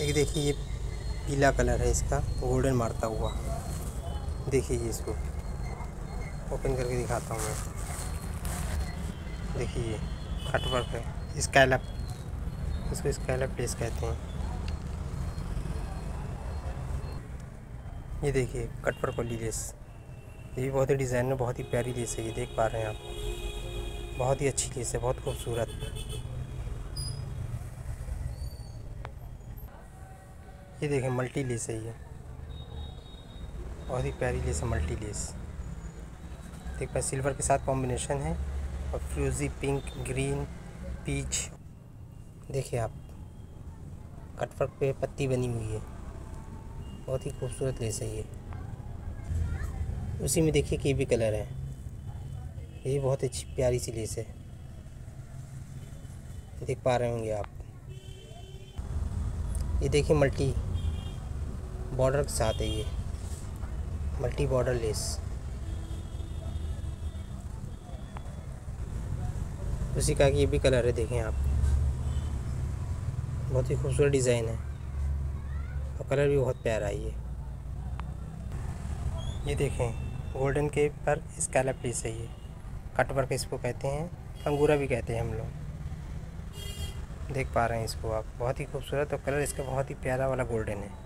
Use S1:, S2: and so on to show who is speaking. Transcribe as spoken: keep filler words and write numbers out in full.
S1: एक देखिए ये पीला कलर है इसका, गोल्डन मारता हुआ। देखिए ये इसको ओपन करके दिखाता हूँ मैं। देखिए ये कटवर्क है, स्कैलप, इसको स्कैलप लेस कहते हैं। ये देखिए कटवर्क वाली लेस, ये भी बहुत ही डिज़ाइन में बहुत ही प्यारी लेस है। ये देख पा रहे हैं आप, बहुत ही अच्छी लेस है, बहुत खूबसूरत। ये देखें मल्टी लेस है, ये बहुत ही प्यारी लेस है, मल्टी लेस। देख पाए सिल्वर के साथ कॉम्बिनेशन है और फ्यूजी पिंक, ग्रीन, पीच। देखिए आप कटवर्क पे पत्ती बनी हुई है, बहुत ही खूबसूरत लेस है ये। उसी में देखिए कीवी कलर है, ये बहुत अच्छी प्यारी सी लेस है, देख पा रहे होंगे आप। ये देखिए मल्टी बॉर्डर के साथ है, ये मल्टी बॉर्डर लेस। उसी का ये भी कलर है, देखें आप, बहुत ही खूबसूरत डिज़ाइन है और कलर भी बहुत प्यारा है ये। ये देखें गोल्डन के पर स्कैलप लेस है, ये कटवर्क इसको कहते हैं, अंगूरा भी कहते हैं हम लोग। देख पा रहे हैं इसको आप, बहुत ही खूबसूरत और कलर इसका बहुत ही प्यारा वाला गोल्डन है।